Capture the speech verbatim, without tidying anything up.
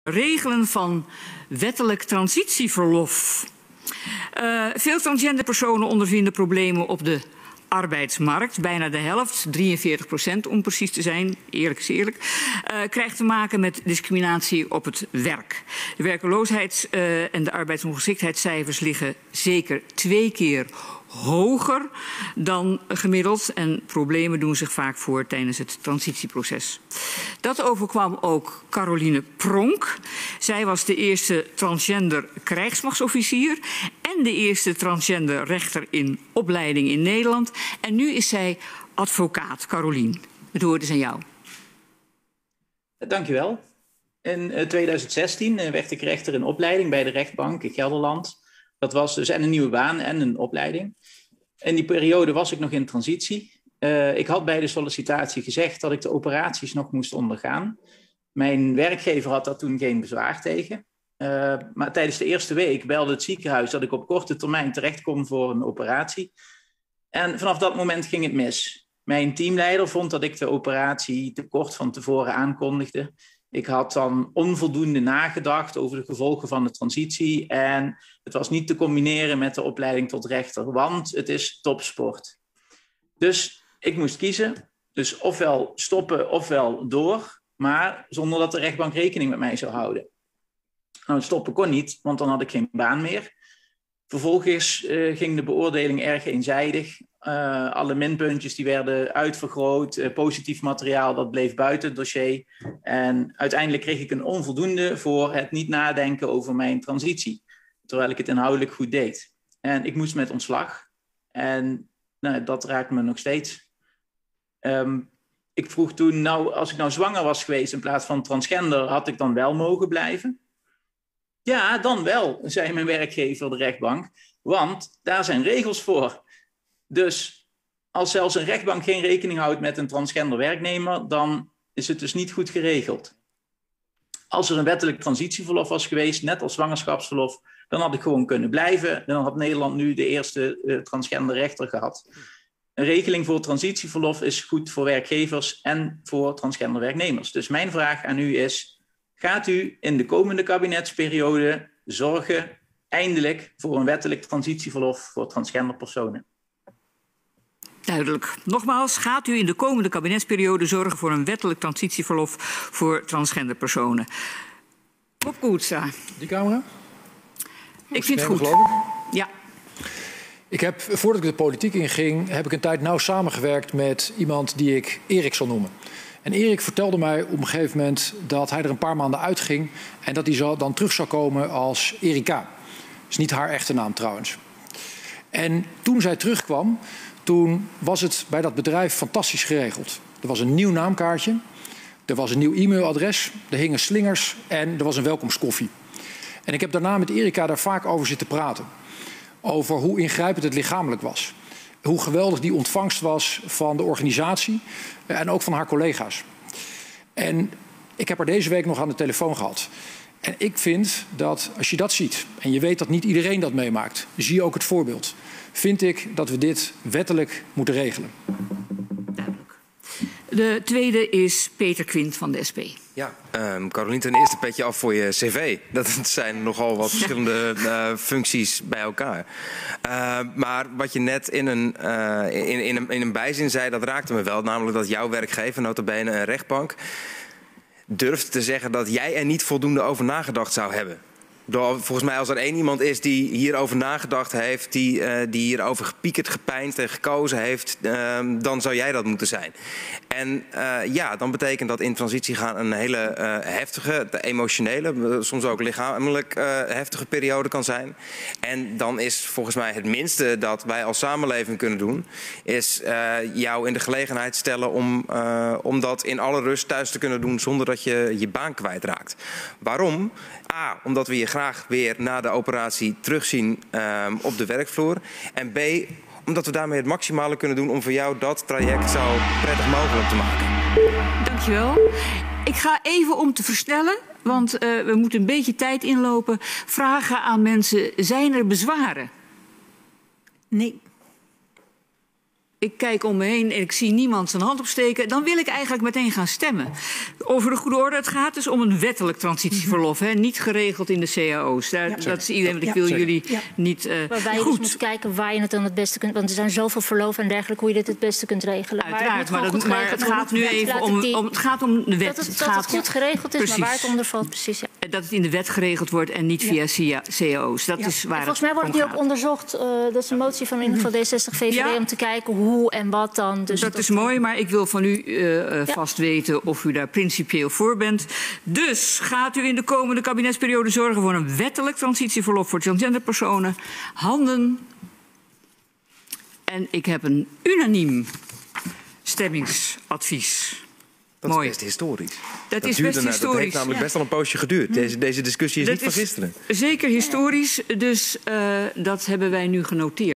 regelen van wettelijk transitieverlof. Uh, veel transgender personen ondervinden problemen op de arbeidsmarkt. Bijna de helft, drieënveertig procent om precies te zijn, eerlijk is eerlijk, uh, krijgt te maken met discriminatie op het werk. De werkeloosheids- uh, en de arbeidsongeschiktheidscijfers liggen zeker twee keer hoger dan gemiddeld en problemen doen zich vaak voor tijdens het transitieproces. Dat overkwam ook Caroline Pronk. Zij was de eerste transgender krijgsmachtsofficier en de eerste transgender rechter in opleiding in Nederland. En nu is zij advocaat. Caroline, het woord is aan jou. Dank je wel. In tweeduizend zestien werd ik rechter in opleiding bij de rechtbank in Gelderland. Dat was dus en een nieuwe baan en een opleiding. In die periode was ik nog in transitie. Uh, ik had bij de sollicitatie gezegd dat ik de operaties nog moest ondergaan. Mijn werkgever had daar toen geen bezwaar tegen. Uh, maar tijdens de eerste week belde het ziekenhuis dat ik op korte termijn terecht kon voor een operatie. En vanaf dat moment ging het mis. Mijn teamleider vond dat ik de operatie te kort van tevoren aankondigde. Ik had dan onvoldoende nagedacht over de gevolgen van de transitie en het was niet te combineren met de opleiding tot rechter, want het is topsport. Dus ik moest kiezen, dus ofwel stoppen ofwel door, maar zonder dat de rechtbank rekening met mij zou houden. Nou, stoppen kon niet, want dan had ik geen baan meer. Vervolgens uh, ging de beoordeling erg eenzijdig. Uh, alle minpuntjes die werden uitvergroot. Uh, positief materiaal dat bleef buiten het dossier. En uiteindelijk kreeg ik een onvoldoende voor het niet nadenken over mijn transitie. Terwijl ik het inhoudelijk goed deed. En ik moest met ontslag. En nou, dat raakt me nog steeds. Um, ik vroeg toen, nou, als ik nou zwanger was geweest in plaats van transgender, had ik dan wel mogen blijven? Ja, dan wel, zei mijn werkgever, de rechtbank. Want daar zijn regels voor. Dus als zelfs een rechtbank geen rekening houdt met een transgender werknemer, dan is het dus niet goed geregeld. Als er een wettelijk transitieverlof was geweest, net als zwangerschapsverlof, dan had ik gewoon kunnen blijven. Dan had Nederland nu de eerste uh, transgender rechter gehad. Een regeling voor transitieverlof is goed voor werkgevers en voor transgender werknemers. Dus mijn vraag aan u is, gaat u in de komende kabinetsperiode zorgen eindelijk voor een wettelijk transitieverlof voor transgender personen? Duidelijk. Nogmaals, gaat u in de komende kabinetsperiode zorgen voor een wettelijk transitieverlof voor transgender personen? Bob Koetstra. Die camera? Ik vind het goed. Ja. Ik heb, voordat ik de politiek inging, heb ik een tijd nauw samengewerkt met iemand die ik Erik zal noemen. En Erik vertelde mij op een gegeven moment dat hij er een paar maanden uitging en dat hij zo dan terug zou komen als Erika. Dat is niet haar echte naam trouwens. En toen zij terugkwam, toen was het bij dat bedrijf fantastisch geregeld. Er was een nieuw naamkaartje, er was een nieuw e-mailadres, er hingen slingers en er was een welkomstkoffie. En ik heb daarna met Erika daar vaak over zitten praten. Over hoe ingrijpend het lichamelijk was. Hoe geweldig die ontvangst was van de organisatie en ook van haar collega's. En ik heb haar deze week nog aan de telefoon gehad. En ik vind dat als je dat ziet, en je weet dat niet iedereen dat meemaakt, zie je ook het voorbeeld, vind ik dat we dit wettelijk moeten regelen. Duidelijk. De tweede is Peter Quint van de S P. Ja, um, Caroline, ten eerste petje af voor je cv. Dat zijn nogal wat verschillende uh, functies bij elkaar. Uh, maar wat je net in een, uh, in, in, een, in een bijzin zei, dat raakte me wel. Namelijk dat jouw werkgever, nota bene een rechtbank, durft te zeggen dat jij er niet voldoende over nagedacht zou hebben. Volgens mij als er één iemand is die hierover nagedacht heeft, die, uh, die hierover gepiekerd, gepeinsd en gekozen heeft, uh, dan zou jij dat moeten zijn. En uh, ja, dan betekent dat in transitie gaan een hele uh, heftige, emotionele, soms ook lichamelijk uh, heftige periode kan zijn. En dan is volgens mij het minste dat wij als samenleving kunnen doen, is uh, jou in de gelegenheid stellen om, uh, om dat in alle rust thuis te kunnen doen zonder dat je je baan kwijtraakt. Waarom? A, omdat we je graag weer na de operatie terugzien uh, op de werkvloer. En B, omdat we daarmee het maximale kunnen doen om voor jou dat traject zo prettig mogelijk te maken. Dankjewel. Ik ga even om te versnellen, want uh, we moeten een beetje tijd inlopen. Vragen aan mensen, zijn er bezwaren? Nee. ik kijk om me heen en ik zie niemand zijn hand opsteken, dan wil ik eigenlijk meteen gaan stemmen. Over de goede orde, het gaat dus om een wettelijk transitieverlof, hè, niet geregeld in de C A O's. Daar, ja, dat is iedereen, want ik wil ja, jullie ja. niet uh, Waarbij je goed. dus moet kijken waar je het dan het beste kunt, want er zijn zoveel verloven en dergelijke, hoe je dit het beste kunt regelen. Uiteraard, maar, maar, dat, maar het gaat nu even om, om, het gaat om de wet. Dat het, het, dat gaat, het goed geregeld is, precies. maar waar het onder valt, precies. Ja. Dat het in de wet geregeld wordt en niet via ja. C A O's. Dat ja. is waar. En volgens mij wordt het nu ook onderzocht. Uh, dat is een motie van in ieder geval D zestig V V D ja. om te kijken hoe en wat dan. Dus dat, dat is mooi, maar ik wil van u uh, ja. vast weten of u daar principieel voor bent. Dus gaat u in de komende kabinetsperiode zorgen voor een wettelijk transitieverlof voor transgender personen? Handen. En ik heb een unaniem stemmingsadvies. Dat Mooi. is best historisch. Dat, dat is best historisch. Dat heeft namelijk ja. best al een poosje geduurd. Deze, deze discussie is dat niet van gisteren. Zeker historisch, dus uh, dat hebben wij nu genoteerd.